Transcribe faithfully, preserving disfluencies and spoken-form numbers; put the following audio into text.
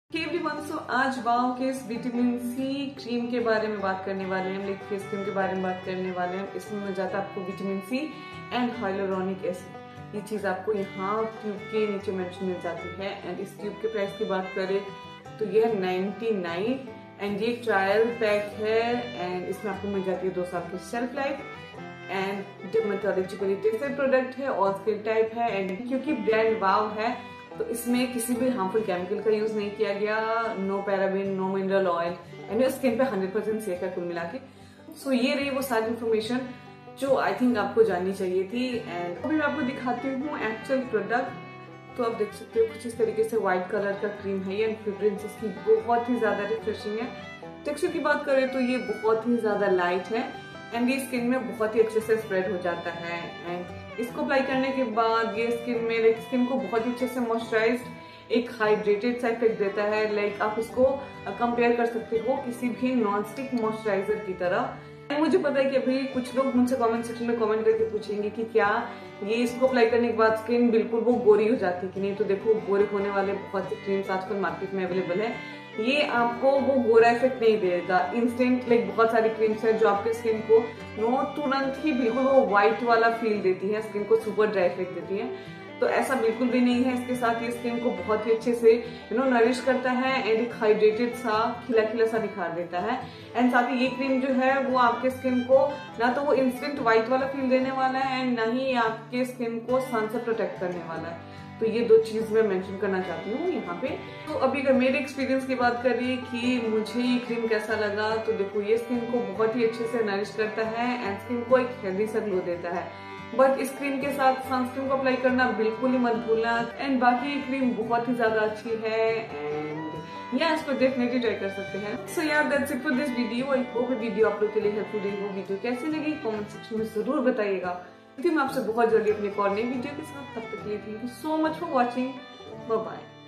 Everyone, सो आज वाव के इस विटामिन सी क्रीम के बारे में बात करने वाले हैं, लाइक फेस क्रीम के बारे में बात करने वाले हैं। इसमें मिल जाता है आपको vitamin C and hyaluronic acid. ये चीज आपको यहाँ ट्यूब के नीचे मेंशन मिल जाती है। एंड इस ट्यूब के प्राइस की बात करें तो ये है नाइनटी नाइन एंड ये ट्रायल पैक है। एंड इसमें आपको मिल जाती है दो साल की shelf life and dermatologically tested product है, ऑल स्किन टाइप है। एंड क्योंकि ब्रांड वाव है तो इसमें किसी भी हार्मफुल केमिकल का यूज नहीं किया गया, no paraben, no mineral oil and skin पे हंड्रेड परसेंट सेफ है कुल मिला के। सो ये रही वो सारी इन्फॉर्मेशन जो आई थिंक आपको जाननी चाहिए थी। एंड अभी मैं आपको दिखाती हूँ एक्चुअल प्रोडक्ट। तो आप देख सकते हो कुछ इस तरीके से व्हाइट कलर का क्रीम है एंड फ्रेग्रेंस इसकी बहुत ही ज्यादा रिफ्रेशिंग है। टेक्सचर की बात करें तो ये बहुत ही ज्यादा लाइट है एंड ये स्किन में बहुत ही अच्छे से स्प्रेड हो जाता है। एंड इसको अप्लाई करने के बाद ये स्किन में लाइक स्किन को बहुत ही अच्छे से मॉइस्चराइज्ड एक हाइड्रेटेड सा इफेक्ट देता है। लाइक आप इसको कंपेयर कर सकते हो किसी भी नॉन स्टिक मॉइस्चराइजर की तरह। मुझे पता है कि अभी कुछ लोग मुझसे कमेंट सेक्शन में कमेंट करके पूछेंगे कि क्या ये इसको अप्लाई करने के बाद स्किन बिल्कुल वो गोरी हो जाती है कि नहीं। तो देखो, गोरे होने वाले बहुत से क्रीम्स आजकल मार्केट में अवेलेबल है, ये आपको वो गोरा इफेक्ट नहीं देगा इंस्टेंट। लाइक बहुत सारी क्रीम्स है जो आपके स्किन को नो तुरंत ही बिल्कुल वो व्हाइट वाला फील देती है, स्किन को सुपर ड्राई इफेक्ट देती है। तो ऐसा बिल्कुल भी नहीं है। इसके साथ ये स्किन को बहुत ही अच्छे से यू नो नरिश करता है एंड एक हाइड्रेटेड सा खिला खिला सा दिखा देता है। एंड साथ ही ये क्रीम जो है वो आपके स्किन को ना तो वो इंस्टेंट व्हाइट वाला फील देने वाला है एंड ना ही आपके स्किन को सन से प्रोटेक्ट करने वाला है। तो ये दो चीज मैं मेंशन करना चाहती हूँ यहाँ पे। तो अभी अगर मेरे एक्सपीरियंस की बात करिए कि मुझे ये क्रीम कैसा लगा, तो देखो ये स्किन को बहुत ही अच्छे से नरिश करता है एंड स्किन को एक हेल्दी सा ग्लो देता है। बट इस क्रीम के साथ सनस्क्रीन को अप्लाई करना बिल्कुल ही मत भूलना। एंड बाकी ये क्रीम बहुत ही ज्यादा अच्छी है एंड या इसको डेफिनेटली ट्राई कर सकते हैं। सो यार that's it for this video. I hope video आप लोग के लिए हेल्पफुल रही हो। वीडियो कैसी लगी कमेंट सेक्शन में जरूर बताइएगा। मैं आपसे बहुत जल्दी अपने एक और नई वीडियो के साथ, तब तक के लिए thank you so much for watching. Bye bye.